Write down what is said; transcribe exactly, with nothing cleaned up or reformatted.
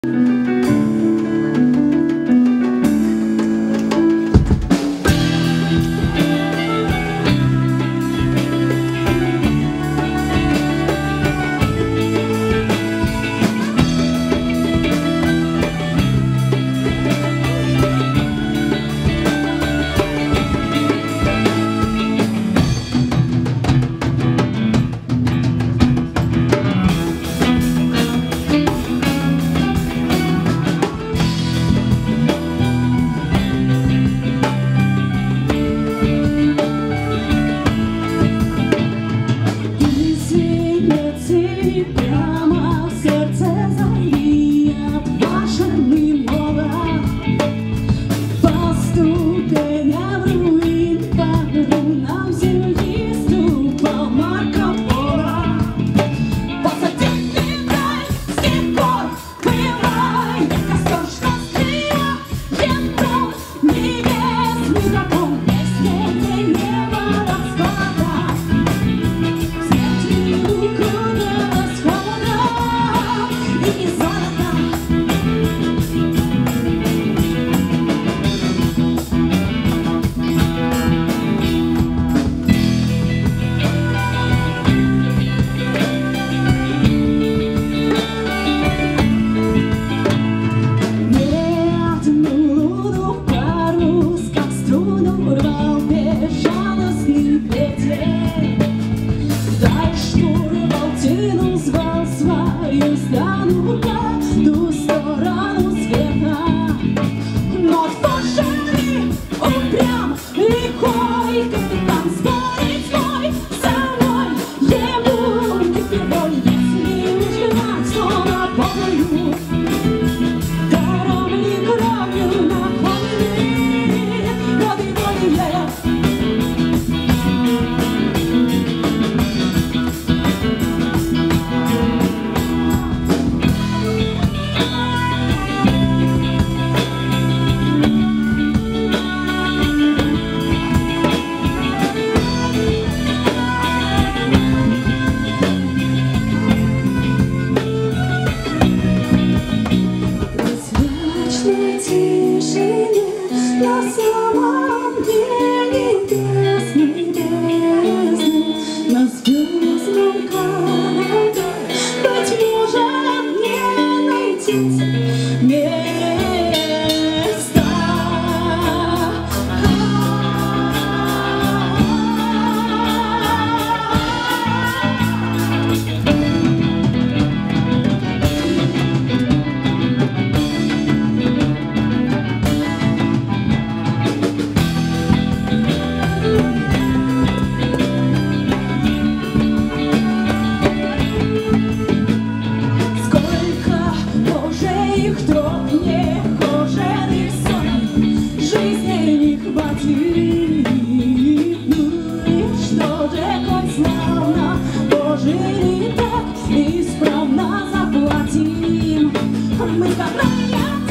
Прямо в сердце зари отважный молот. Поступая в руин по рунам земли ступал Марко Поло. Посадить край с тех пор воевай, костер, что стрела, янтон, небесный дракон, песня неба расклада. Смерть укрылась и золото. Медную луну в парус, как струну рвал безжалостный ветер. Дай штурвал, тянул, звал свою страну по ту сторону света. Но отважный, упрям, лихой капитан спорит свой собой. Ему не впервой, если выживать, то на полную. Даром ли кровью наполнены роды воли лет. На самом деле небесный, небесный, на звездном корабле, быть может, не найти места. Их троп нехоженных сон, жизни не хватит. Ну и что же, коль славно пожили так, исправно заплатим. Мы как рая.